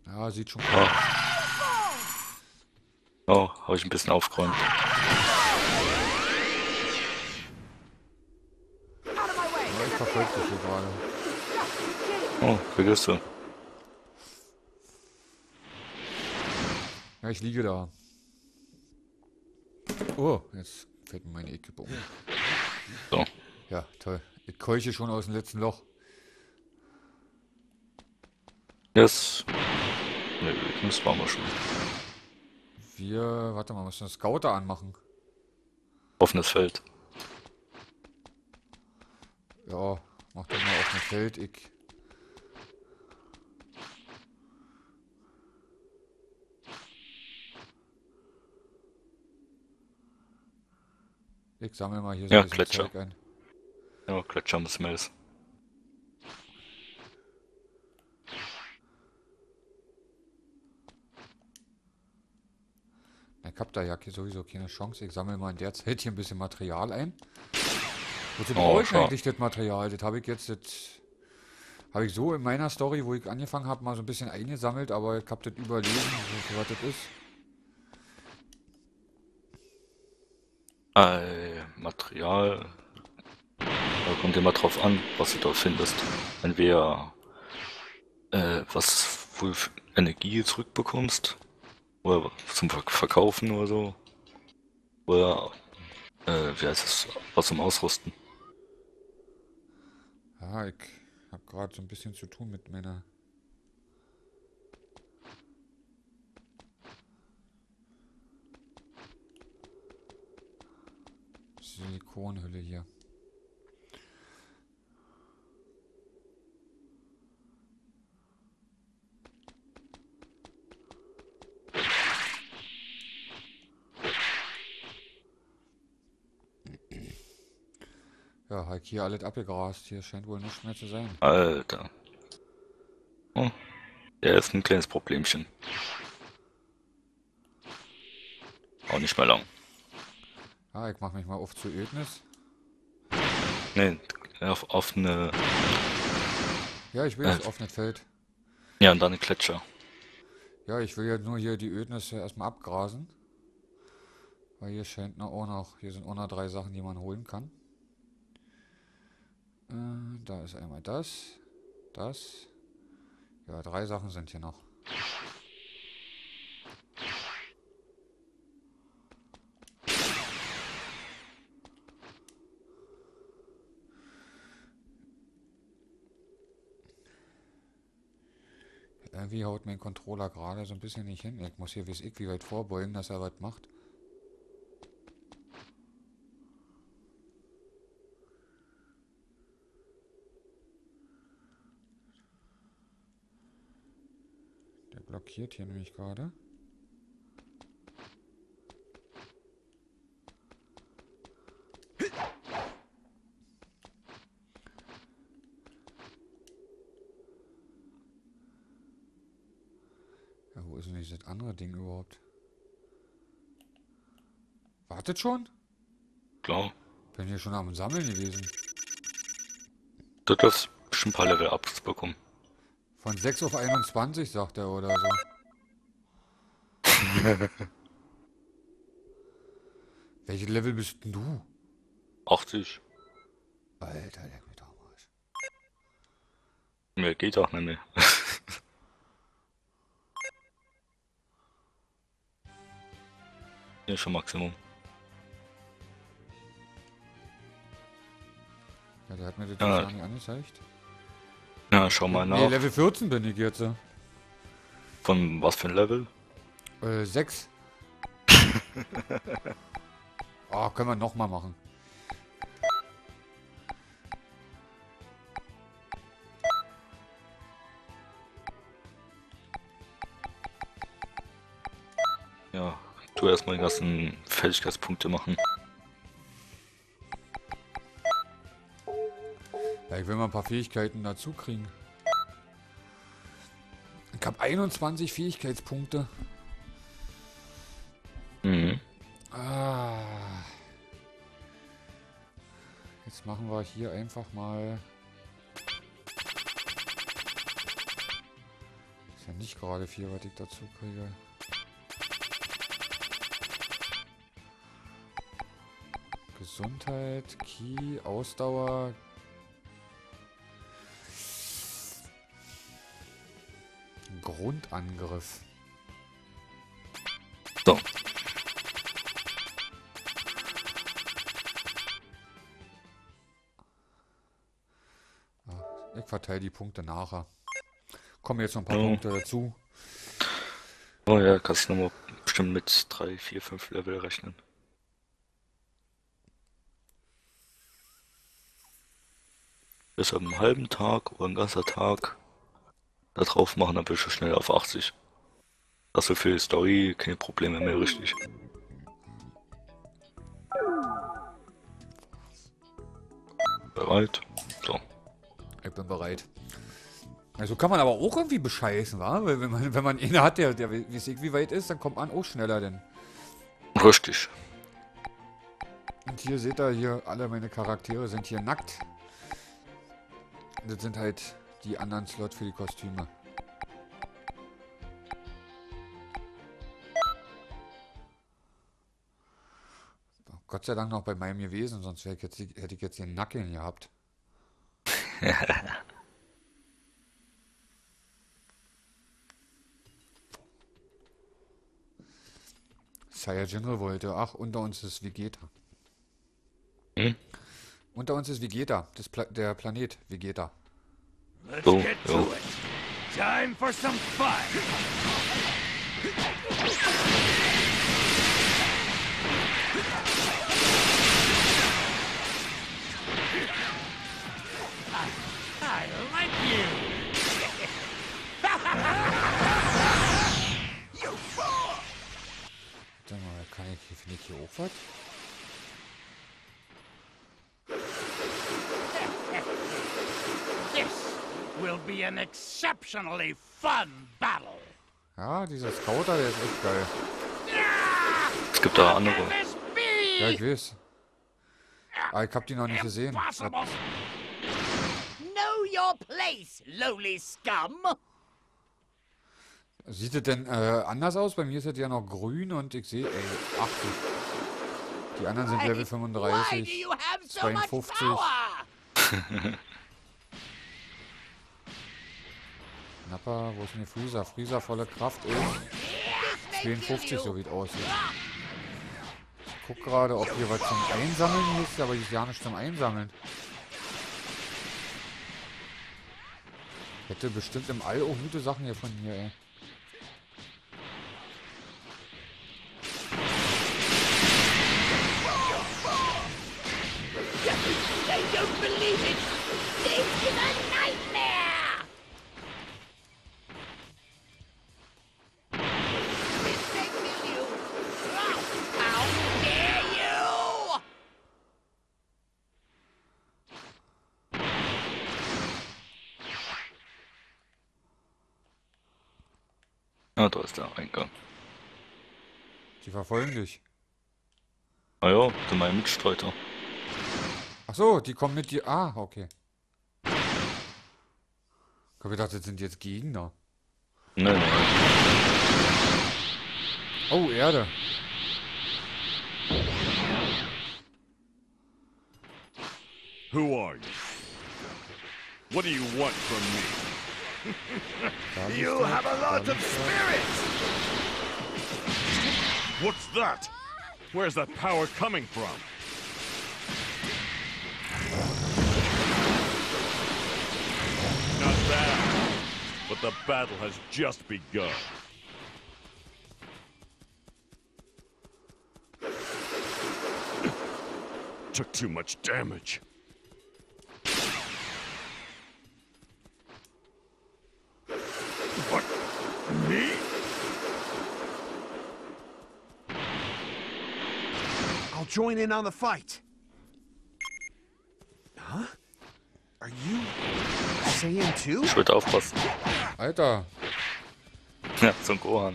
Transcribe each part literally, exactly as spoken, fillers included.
Ja, sieht schon cool Ja, aus. oh, habe ich ein bisschen aufgeräumt. Ja, ich verfolge dich hier gerade. Oh, vergiss du. Ja, ich liege da. Oh, jetzt fällt mir meine Equipe um. So, Ja, toll. Ich keuche schon aus dem letzten Loch. jetzt. Ne, das waren wir schon. Wir, warte mal, müssen wir Scouter anmachen. Offenes Feld. Ja, mach doch mal auf ein Feld. Ich. Ich sammle mal hier so ein Ja, bisschen Gletscher. Zeug ein. Ja, Gletscher müssen wir jetzt. Ich hab da ja hier sowieso keine Chance. Ich sammle mal in der Zeit hier ein bisschen Material ein. Wozu brauche Oh, ich denn schade. eigentlich das Material? Das habe ich jetzt, das habe ich so in meiner Story, wo ich angefangen habe, mal so ein bisschen eingesammelt, aber ich habe das überlesen, was das ist. Äh, Material. Da kommt immer drauf an, was du dort findest. Entweder äh, was wo du Energie zurückbekommst. Oder zum Ver Verkaufen oder so. Oder äh, wie heißt es? Was zum Ausrüsten. Ja, ich habe gerade so ein bisschen zu tun mit meiner Silikonhülle hier. Ja, habe ich hier alles abgegrast. Hier scheint wohl nichts mehr zu sein. Alter. Oh, der ist ein kleines Problemchen. Auch nicht mehr lang. Ah, ich mache mich mal auf zu Ödnis. Nee, auf, auf eine. Ja, ich will Äh, jetzt offenes Feld. ja, und dann eine Gletscher. Ja, ich will ja nur hier die Ödnisse erstmal abgrasen. Weil hier scheint noch auch noch, hier sind auch noch drei Sachen, die man holen kann. Äh, da ist einmal das, das. Ja, drei Sachen sind hier noch. Irgendwie haut mein Controller gerade so ein bisschen nicht hin. Ich muss hier wie ich wie weit vorbeugen, dass er was macht. Der blockiert hier nämlich gerade. Ja, wo ist denn dieses andere Ding überhaupt? Wartet schon? Klar. Bin hier schon am Sammeln gewesen. Du darfst schon ein paar Level Ups bekommen. Von sechs auf einundzwanzig, sagt er oder so. Welches Level bist denn du? achtzig. Alter, leck mich doch am Arsch. Mehr geht auch nicht mehr. Hier schon Maximum. Ja, der hat mir das jetzt Ja, gar nicht angezeigt. ja, schau mal Ne, nach. Level vierzehn bin ich jetzt. Von was für ein Level? Äh, sechs. Ah, können wir nochmal machen. Ja, tu erstmal die ganzen Fähigkeitspunkte machen. Ja, ich will mal ein paar Fähigkeiten dazu kriegen. Ich habe einundzwanzig Fähigkeitspunkte. Mhm. Ah. Jetzt machen wir hier einfach mal. ja nicht gerade viel, was ich dazu kriege. Gesundheit, Ki, Ausdauer. Grundangriff. So. Ich verteile die Punkte nachher. Kommen jetzt noch ein paar Ja. Punkte dazu. Oh ja, kannst du nochmal bestimmt mit drei, vier, fünf Level rechnen. Bis am halben Tag oder ein ganzer Tag da drauf machen, dann bist du schnell auf achtzig. Also für die Story keine Probleme mehr, richtig. Bereit? So. Ich bin bereit. Also kann man aber auch irgendwie bescheißen, wa? Weil wenn man, wenn man einen hat, der, der weiß ich wie weit ist, dann kommt man auch schneller denn. Richtig. Und hier seht ihr, hier alle meine Charaktere sind hier nackt. Das sind halt die anderen Slots für die Kostüme. Gott sei Dank noch bei meinem gewesen, sonst wäre ich jetzt, hätte ich jetzt den Nacken gehabt. Saiyajin Revolte. Ach, unter uns ist Vegeta. Hm? Unter uns ist Vegeta, das Pla der Planet Vegeta. Let's So, get ja. to it. Time for some fun. I like you. You fool! Warte mal, kann ich hier, finde ich hier auch was? This will be an exceptionally fun battle. Ja, dieser Scouter, der ist echt geil. Es gibt da andere. Can this Ja, be ich weiß. Aber ich hab die noch nicht gesehen. possible? Know your place, lowly scum. Sieht es denn äh, anders aus? Bei mir ist es ja noch grün und ich sehe, ey, achtzig. Die anderen sind Level Why do fünfunddreißig. you have so much zweiundfünfzig. power? Nappa, wo ist denn der Freezer? Freezer volle Kraft ist zweiundfünfzig, so wie es aussieht. Ich guck gerade, ob hier was zum Einsammeln ist, aber hier ist ja nicht zum Einsammeln. Hätte bestimmt im All auch gute Sachen hier von hier, ey. I don't believe it. This is a nightmare. Did they kill you? Ah, how dare you? Ja, da ist der Eingang. Die verfolgen dich. Ah ja, du mein Mitstreiter. Ach so, die kommen mit dir. Ah, okay. Ich hab gedacht, das sind jetzt Gegner. Nein, nein. Oh, Erde. Who are you? What do you want from me? Da liegt You er, have a da lot of liegt er. spirit. What's that? Where's that power coming from? Not bad. But the battle has just begun. Took too much damage. What? Me? I'll join in on the fight. Huh? Are you Saiyan too? Ich würde aufpassen. Alter. Ja, so ein Gohan.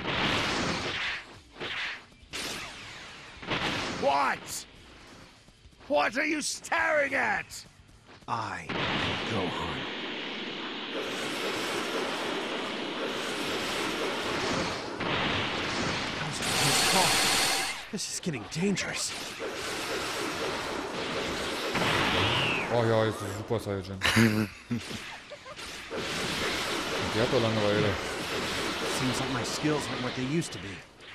What? What are you staring at? I, Gohan. This is getting dangerous. Oh ja, jetzt ist Super Saiyan. Die hat doch Langeweile. Seems like my skills aren't what they used to be.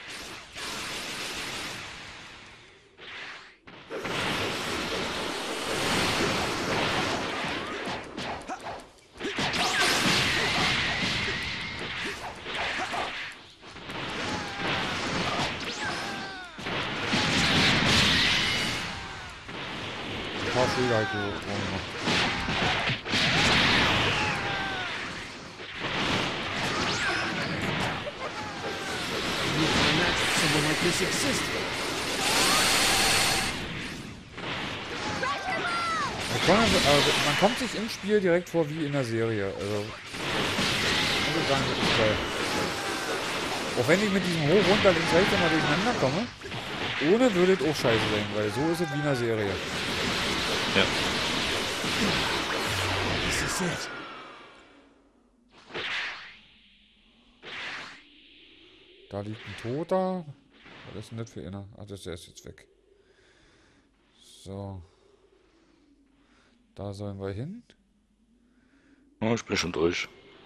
Ein paar Schläge halt so gemacht. Never imagined someone like this existed. Man, kann, also, man kommt sich im Spiel direkt vor wie in der Serie. Also, muss ich sagen, das ist geil. Auch wenn ich mit diesem Hoch, runter, links, rechts immer durcheinander komme, ohne würde es auch scheiße sein, weil so ist es wie in der Serie. Ja. This is it. Da liegt ein Toter. Was ist denn das für einer? Ah, das der ist jetzt weg. So. Da sollen wir hin. Oh, ich bin schon durch.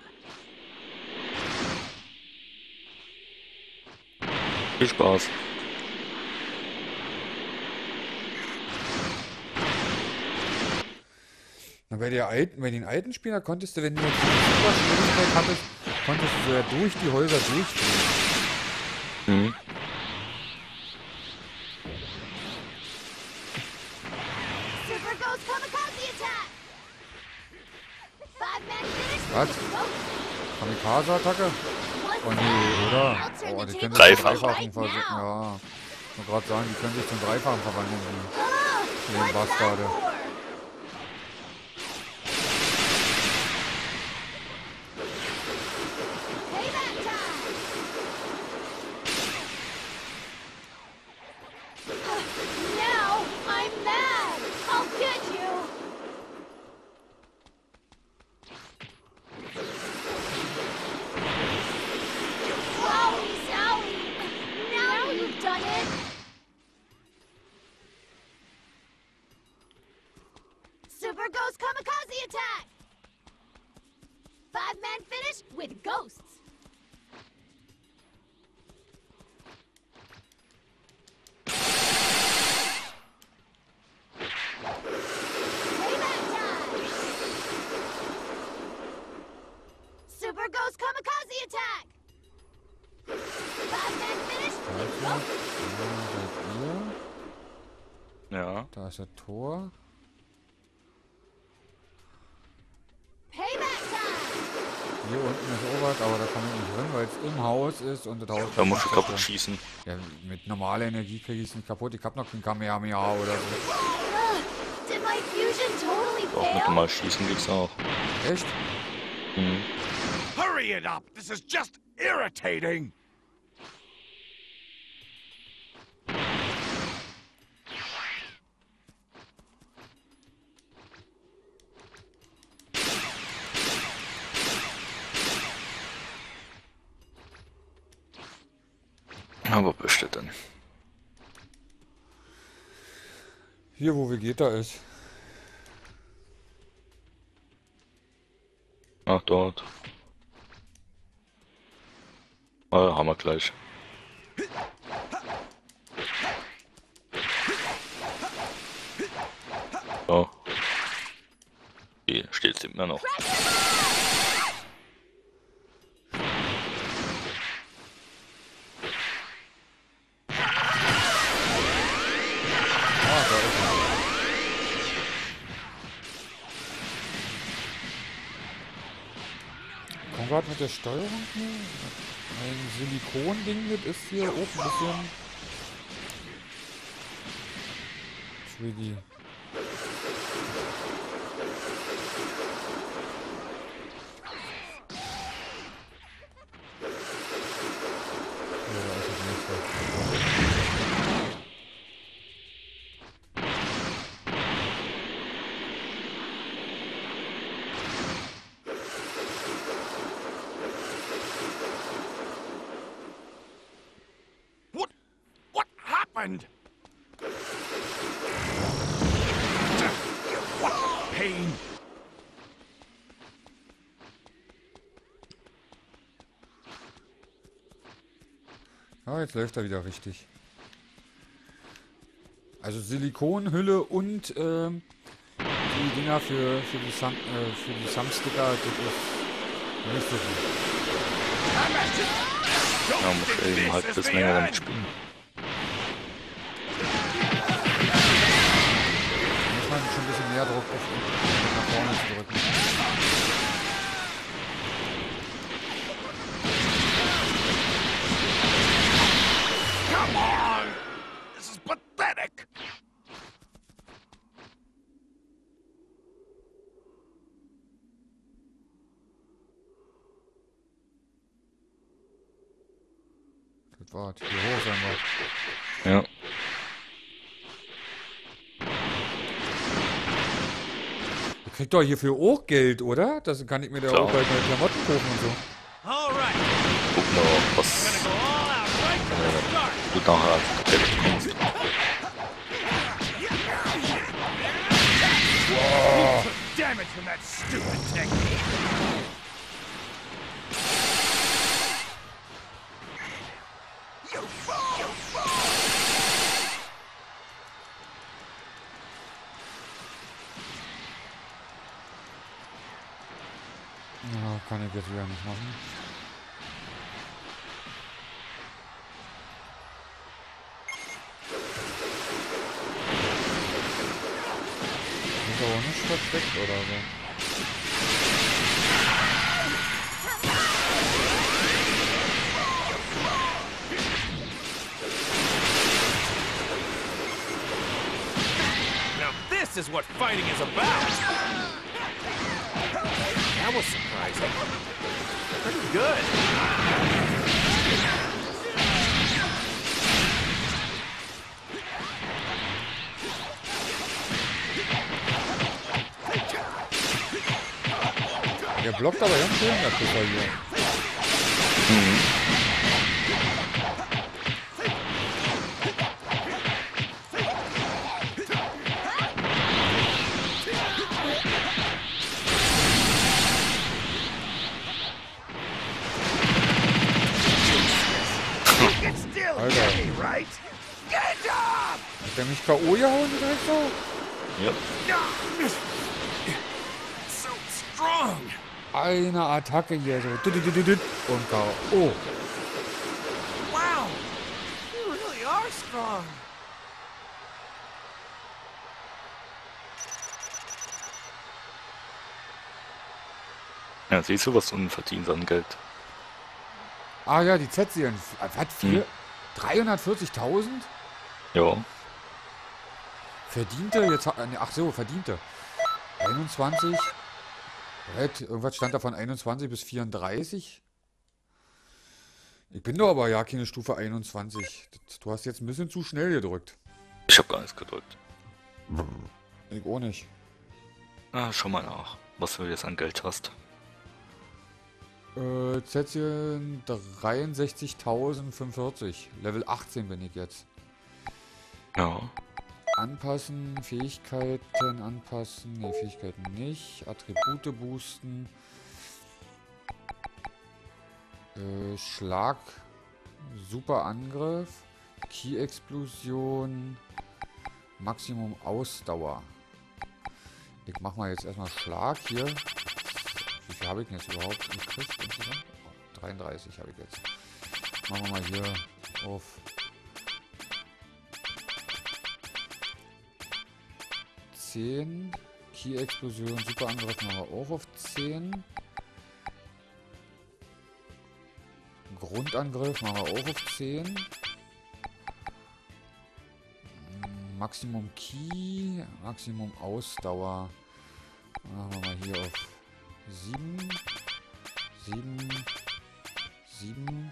Viel Spaß. Na, bei, der alten, bei den alten Spielern konntest du, wenn du jetzt die Superschwierigkeit hattest, konntest du ja durch die Häuser durchgehen. Mhm. Super Ghost Kamikaze attack! Five man finish. Was? Kamikaze-Attacke? Oh nee, oder? Oh, die können sich zum Dreifach. Dreifachen versuchen. Ja. Ich wollte gerade sagen, die können sich zum Dreifachen verwandeln. Die, Oh, die what's that Bastarde. for? Payback time! Now I'm mad! I'll get you! Wowie zowie! Now you've done it! Super Ghost Kamikaze attack! Five man finish with ghosts! Payback time! Super Ghost Kamikaze attack! Five man finish with Also, ghosts! da seid ihr. Ja. Da ist das Tor. Payback time! Hier unten ist auch was, aber da komme ich nicht rein, weil es im Haus ist und das Haus... Da musst du ist kaputt nicht schießen. Ja, mit normaler Energie kriege ich es nicht kaputt. Ich habe noch kein Kamehameha oder so. Ugh, did my fusion totally Auch mit fail? normal schießen geht's auch. Echt? Mhm. Hurry it up! This is just irritating! Aber bestimmt dann. Hier, wo Vegeta ist. Ach, dort. Ah, haben wir gleich. So. Hier steht es immer noch. Ah, da ist er. Komm grad mit der Steuerung hier. Ein Silikon-Ding, das ist hier auch ein bisschen... drei D. Ja, da ist das nächste. What? What happened? happened? Pain. Ja, jetzt läuft er wieder richtig. Also Silikonhülle und ähm, die Dinger für, für die Sam, äh, für die Samsticker, das ist nicht so gut. Ja, muss eben halt ein bisschen länger damit spielen. Da muss man schon ein bisschen mehr Druck auf nach vorne zu drücken. Come on! This is pathetic! Das war's. Hier hoch sein wir. Ja. Ihr kriegt doch hierfür auch Geld, oder? Das kann ich mir da Klar. auch bei bei Klamotten kaufen und so. All right. Gucken wir mal, was Gonna go all out right from the start. du nachher als Geld bekommst. Damage from that stupid technique! Ja, kann ich jetzt wieder nicht machen. Ist aber nicht versteckt oder so. Now this is what fighting is about. That was surprising. Pretty good. Der blockt aber ganz schön, der Puffer hier. It's still Alter. me, right? Get up! Hat der mich K O gehauen direkt so? Ja. So strong. Eine Attacke hier so. Düdüdüdüdüd und K O. Wow. You really are strong. Ja, siehst du, was du verdienst an Geld? Ah ja, die Z-Serien. Was? Vier? Hm. dreihundertvierzigtausend? Ja. Verdiente? Jetzt, ha- ne, ach so, verdiente. einundzwanzig? What? Irgendwas stand da von einundzwanzig bis vierunddreißig? Ich bin doch aber ja keine Stufe einundzwanzig. Das- Du hast jetzt ein bisschen zu schnell gedrückt. Ich habe gar nichts gedrückt. Ich auch nicht. Ah, schau mal nach, was du jetzt an Geld hast. Äh, Z-Serien dreiundsechzigtausendfünfundvierzig. Level achtzehn bin ich jetzt. Ja. Anpassen, Fähigkeiten anpassen. Ne, Fähigkeiten nicht. Attribute boosten. Äh, Schlag. Super Angriff. Key-Explosion. Maximum Ausdauer. Ich mach mal jetzt erstmal Schlag hier. Wie viel habe ich denn jetzt überhaupt gekriegt insgesamt? Oh, dreiunddreißig habe ich jetzt. Machen wir mal hier auf zehn. Key-Explosion, Superangriff machen wir auch auf zehn. Grundangriff machen wir auch auf zehn. Maximum Key, Maximum Ausdauer. Machen wir mal hier auf sieben. sieben. sieben.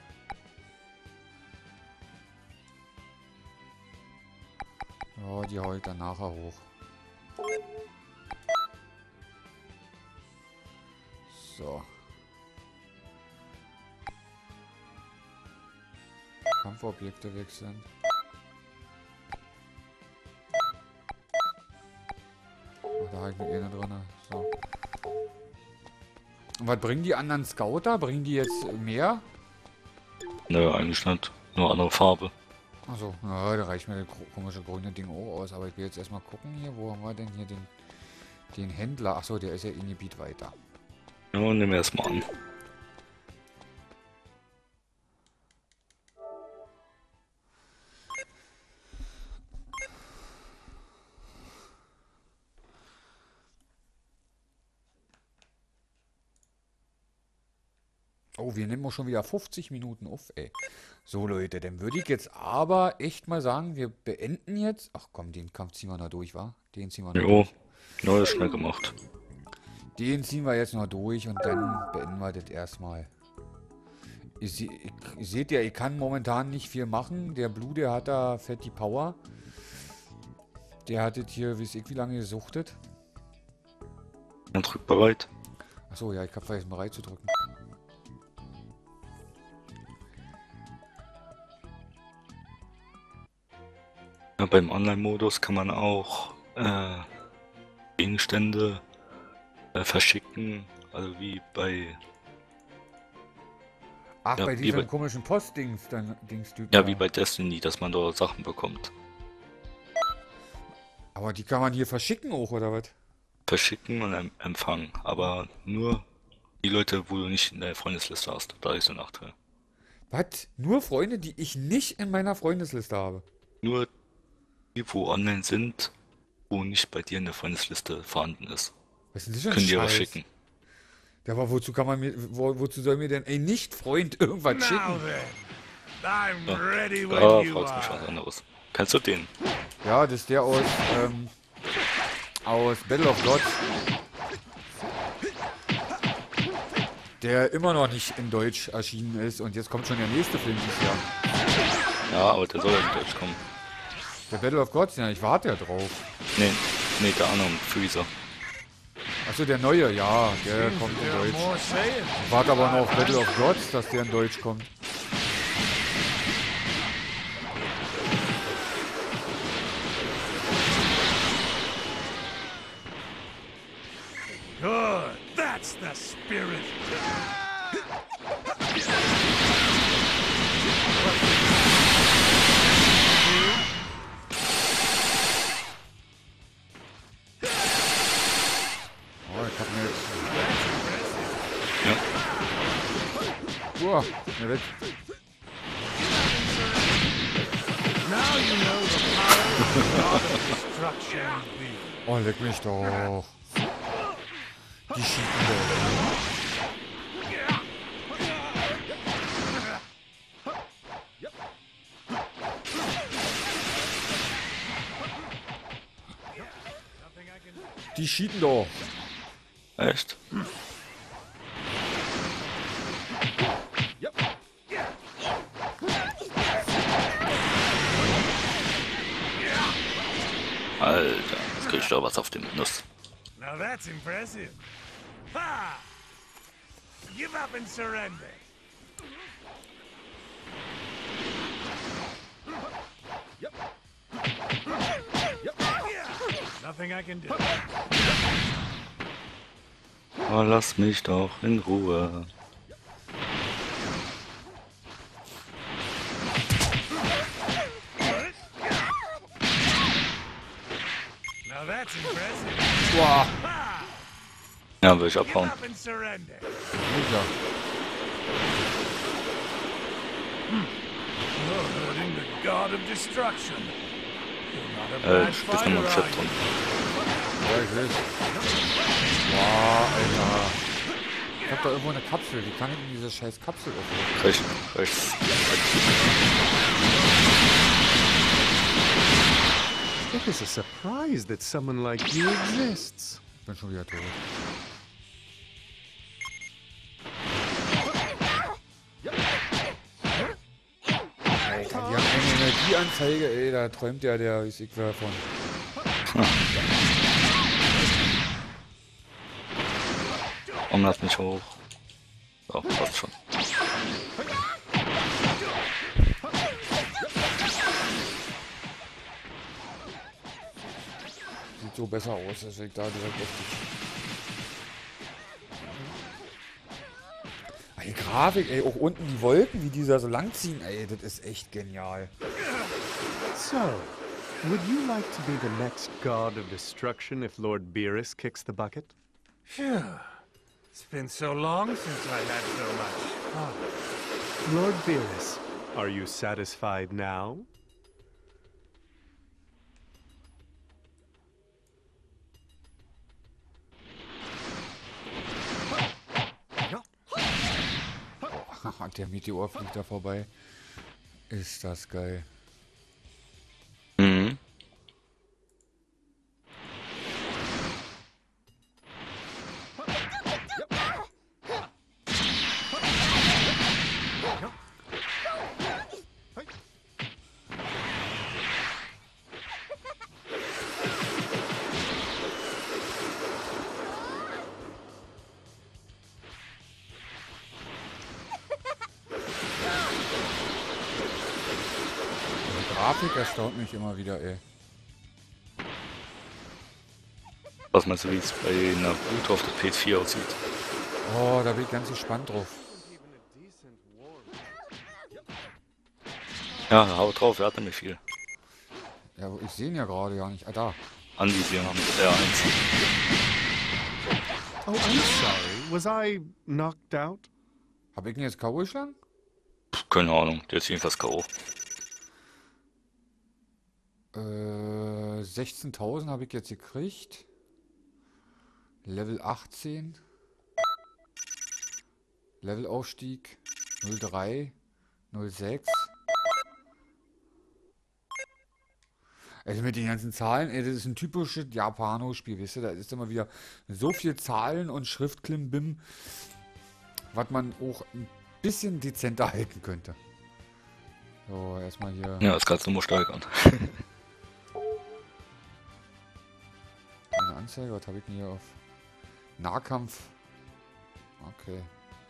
Ja, die hau ich dann nachher hoch. So. Kampfobjekte wechseln. habe ich mit einer drin. So. Und was bringen die anderen Scouter? Bringen die jetzt mehr? Nö, eigentlich nicht. Nur andere Farbe. Achso, ja, da reicht mir das komische grüne Ding auch aus. Aber ich will jetzt erstmal gucken hier, wo haben wir denn hier den, den Händler? Achso, der ist ja in Gebiet weiter. Ja, nehmen wir erstmal an. Oh, wir nehmen auch schon wieder fünfzig Minuten auf, ey. So, Leute, dann würde ich jetzt aber echt mal sagen, wir beenden jetzt. Ach komm, den Kampf ziehen wir noch durch, wa? Den ziehen wir noch Jo, durch. neu ist schnell gemacht. Den ziehen wir jetzt noch durch und dann beenden wir das erstmal. Ihr, se ihr seht ja, ich kann momentan nicht viel machen. Der Blue, der hat da fett die Power. Der hat das hier, weiß ich, wie lange gesuchtet. Dann drück bereit. Achso, ja, ich habe vergessen, bereit zu drücken. Ja, beim Online-Modus kann man auch äh, Gegenstände äh, verschicken, also wie bei Ach, Ja, bei wie diesem bei- komischen Postdings, dann Dingstyp. ja da. wie bei Destiny, dass man dort Sachen bekommt. Aber die kann man hier verschicken auch, oder was? Verschicken und em empfangen, aber nur die Leute, wo du nicht in der Freundesliste hast. Da ist der Nachteil. Was? Nur Freunde, die ich nicht in meiner Freundesliste habe. Nur die, wo online sind, wo nicht bei dir in der Freundesliste vorhanden ist, Was ist denn das für ein können dir was Scheiß? schicken. Ja, aber wozu kann man mir, wo, wozu soll mir denn ein Nicht-Freund irgendwas Now schicken? then, I'm Ja, ready when da you fragst du mich was are. anderes. Kannst du den? Ja, das ist der aus, ähm, aus Battle of Gods. Der immer noch nicht in Deutsch erschienen ist und jetzt kommt schon der nächste Film dieses Jahr. Ja, aber der soll ja in Deutsch kommen. Der Battle of Gods, ja, ich warte ja drauf. Nee, nee, der andere Freezer. Achso, der neue, ja, der kommt in There Deutsch. more saying. Ich warte aber noch auf Battle of Gods, dass der in Deutsch kommt. Good. That's the spirit. Oh, ich hab mir jetzt... Ja. Uah, mir weg. Now you know the power of the god of destruction be. Oh, leck mich doch. Die schieben doch. Die schieden doch. Echt? Alter, jetzt krieg ich doch was auf den Nuss. Now that's impressive. Ha! Give up and surrender. Nothing I can do. Oh, lass mich doch in Ruhe. Now that's impressive. Boah. Ha! Ja, will ich Give abhauen. up and surrender. Sicher. Lord in the god of destruction. You're not a Äh, bad ich bin nur fighter, Chat are drin. you? Ja, ich will. Boah, Alter. Ich hab da irgendwo eine Kapsel. Wie kann ich denn diese scheiß Kapsel öffnen? Rechts, rechts. It is a surprise that someone like you exists. Ich bin schon wieder tot. Alter, die haben eine Energieanzeige, ey, da träumt ja der, weiß ich wer von. Und lass mich hoch. So, passt schon. Sieht so besser aus, deswegen da direkt auf die. Die Grafik, ey, auch unten die Wolken, wie die da so lang ziehen, ey, das ist echt genial. So, would you like to be the next god of destruction if Lord Beerus kicks the bucket? Phew. It's been so long since I had so much fun. Lord Beerus, are you satisfied now? Haha, der Meteor fliegt da vorbei. Ist das geil. Mhm. Die Grafik erstaunt mich immer wieder, ey. Was meinst du, wie es bei Naruto auf der P S vier aussieht? Oh, da bin ich ganz gespannt drauf. Ja, hau drauf, er hat nämlich viel. Ja, ich sehe ihn ja gerade gar nicht. Ah, da. Anvisieren mit R eins. Oh, I'm sorry. Was I knocked out? Hab ich ihn jetzt K O geschlagen? Keine Ahnung, der ist jedenfalls K O. Äh, sechzehntausend habe ich jetzt gekriegt. Level achtzehn. Levelaufstieg. null drei. null sechs. Also mit den ganzen Zahlen, ey, das ist ein typisches Japano-Spiel, weißt du, da ist immer wieder so viel Zahlen und Schriftklimbim, was man auch ein bisschen dezenter halten könnte. So, erstmal hier. Ja, das kannst du nur steigern. Eine Anzeige, was habe ich denn hier auf? Nahkampf. Okay.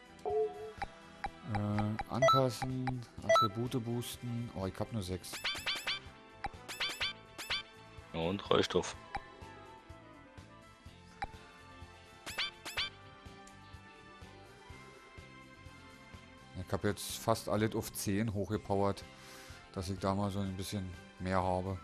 Äh, anpassen, Attribute boosten. Oh, ich hab nur sechs. Ja, und reicht doch. Ich habe jetzt fast alles auf zehn hochgepowert, dass ich da mal so ein bisschen mehr habe.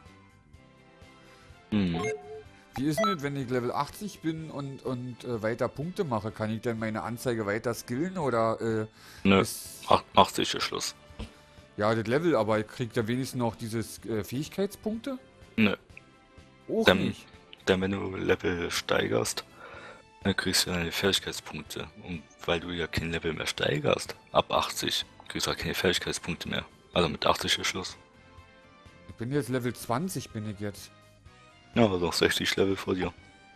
Mhm. Wie ist denn das, wenn ich Level achtzig bin und, und äh, weiter Punkte mache? Kann ich denn meine Anzeige weiter skillen oder äh, Nö, ist, ach- achtzig ist Schluss. ja, das Level, aber kriegt er wenigstens noch dieses äh, Fähigkeitspunkte? Nö, Auch Dann- nicht. denn wenn du Level steigerst, dann kriegst du deine Fähigkeitspunkte. Und weil du ja kein Level mehr steigerst, ab achtzig, kriegst du halt keine Fähigkeitspunkte mehr. Also mit achtzig ist Schluss. Ich bin jetzt Level zwanzig, bin ich jetzt. Ja, also noch sechzig Level vor dir.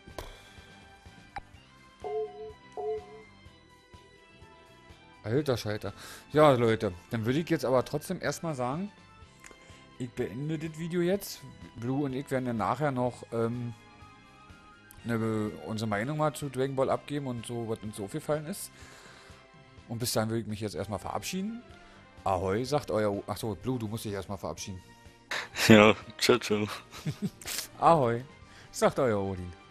Alter Scheiter. Ja, Leute, dann würde ich jetzt aber trotzdem erstmal sagen, ich beende das Video jetzt. Blue und ich werden dann nachher noch ähm, eine, unsere Meinung mal zu Dragon Ball abgeben und so, was uns so aufgefallen ist. Und bis dahin würde ich mich jetzt erstmal verabschieden. Ahoi, sagt euer... Achso, Blue, du musst dich erstmal verabschieden. Ja, ciao, ciao. Ahoi, sagt euer Odin.